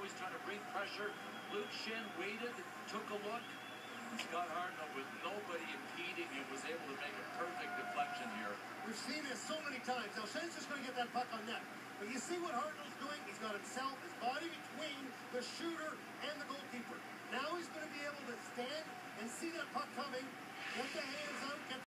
he's trying to bring pressure. Luke Schenn waited, took a look. Scott Hartnell, with nobody impeding him, was able to make a perfect deflection here. We've seen this so many times. Now, Schenn's just going to get that puck on net. But you see what Hartnell's doing? He's got himself, his body between the shooter and the goalkeeper. Now he's going to be able to stand and see that puck coming, get the hands out, get